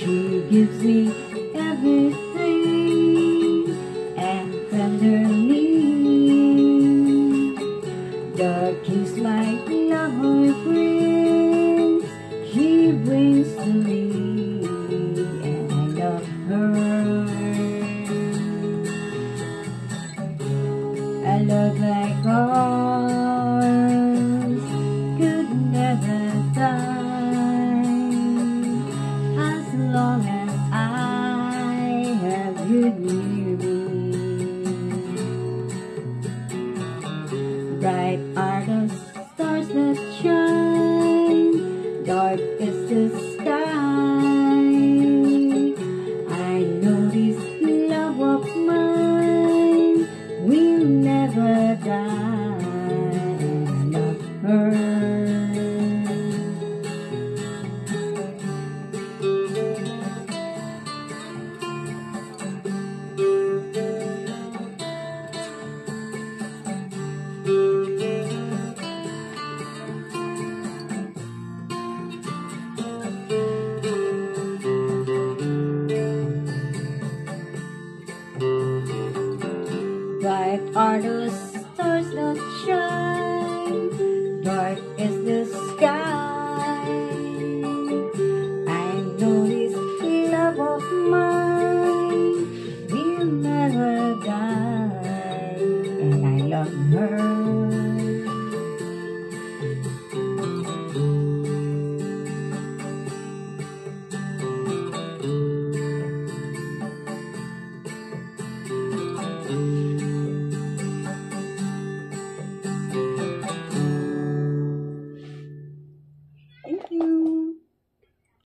She gives me everything and tenderly. Dark is my love brings, she brings to me, and I love her. A love like ours could never die, as long as I have you near me. Bright are the stars that shine, dark is the sky. I know this love of mine will never die, and I love her. Bright are the stars that shine, dark is the sky. I know this love of mine will never die, and I love her.